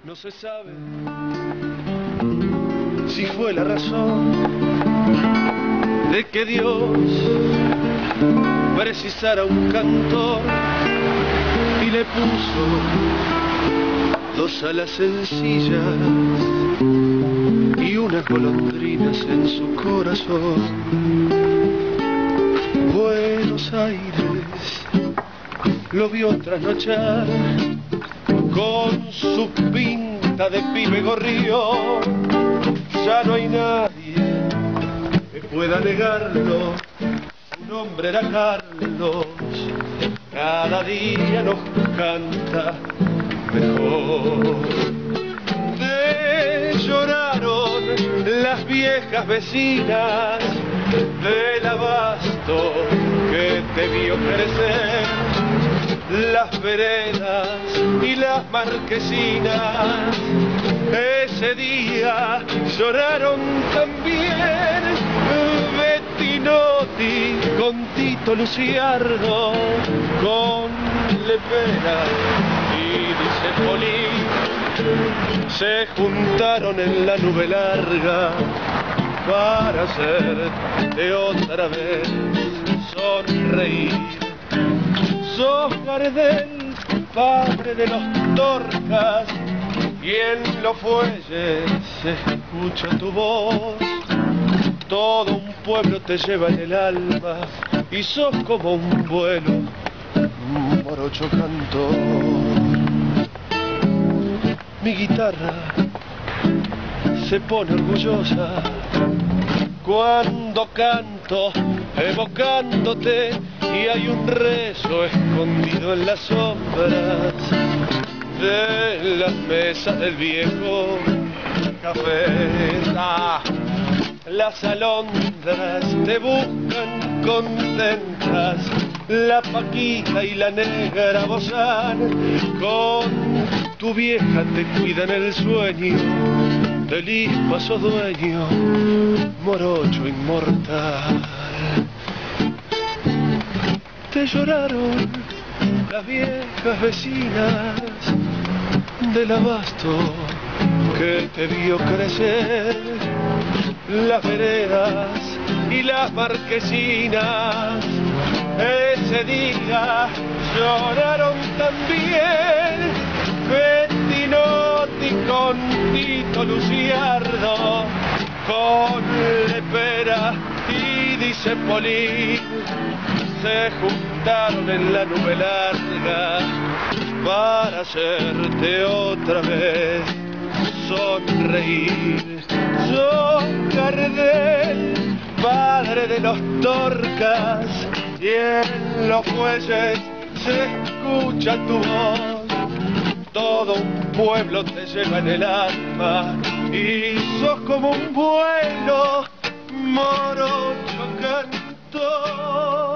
No se sabe si fue la razón de que Dios precisara un cantor y le puso dos alas sencillas y unas golondrinas en su corazón. Buenos Aires lo vio trasnochar con su pinta de pibe gorrión. Ya no hay nadie que pueda negarlo, su nombre era Carlos, cada día nos canta mejor. Lloraron las viejas vecinas del abasto que te vio crecer, las veredas y las marquesinas. Ese día lloraron también Bettinotti con Tito Luciardo, con Lepera y Dicepoli. Se juntaron en la nube larga para hacerte otra vez sonreír. Sos Gardel, padre de los Torcas, y en los fuelles se escucha tu voz. Todo un pueblo te lleva en el alma y sos como un vuelo, un morocho cantor. Mi guitarra se pone orgullosa cuando canto evocándote, y hay un rezo escondido en las sombras de las mesas del viejo café. Las alondras te buscan contentas, la Paquita y la negra Bozán con tu vieja te cuidan el sueño, del Ispa sos dueño, morocho inmortal. Te lloraron las viejas vecinas del abasto que te vio crecer, las veredas y las marquesinas. Ese día lloraron también Bettinotti con Tito Luciardo, con Lepera y Dicepoli. Se juntaron en la nube larga para hacerte otra vez sonreír. Sos Gardel, padre de los Torcas, y en los fuelles se escucha tu voz. Todo un pueblo te lleva en el alma y sos como un vuelo, morocho cantor.